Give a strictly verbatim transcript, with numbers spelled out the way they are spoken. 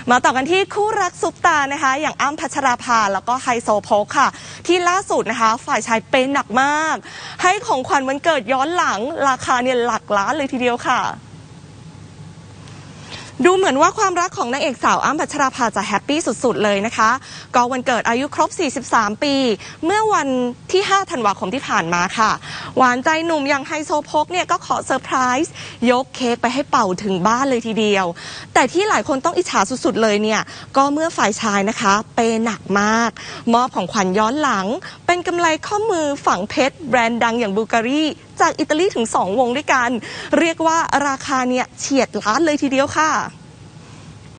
มาต่อกันที่คู่รักซุปตานะคะอย่างอ้ำพัชราภาแล้วก็ไฮโซโพกค่ะที่ล่าสุดนะคะฝ่ายชายเปย์หนักมากให้ของขวัญวันเกิดย้อนหลังราคาเนี่ยหลักล้านเลยทีเดียวค่ะดูเหมือนว่าความรักของนางเอกสาวอ้ำพัชราภาจะแฮปปี้สุดๆเลยนะคะก็วันเกิดอายุครบสี่สิบสามปีเมื่อวันที่ห้าธันวาคมที่ผ่านมาค่ะหวานใจหนุ่มอย่างไฮโซโพกเนี่ยก็ขอเซอร์ไพรส์ยกเค้กไปให้เป่าถึงบ้านเลยทีเดียวแต่ที่หลายคนต้องอิจฉาสุดๆเลยเนี่ยก็เมื่อฝ่ายชายนะคะเปย์หนักมากมอบของขวัญย้อนหลังเป็นกำไรข้อมือฝังเพชรแบรนด์ดังอย่างบูการีจากอิตาลีถึงสองวงด้วยกันเรียกว่าราคาเนี่ยเฉียดล้านเลยทีเดียวค่ะ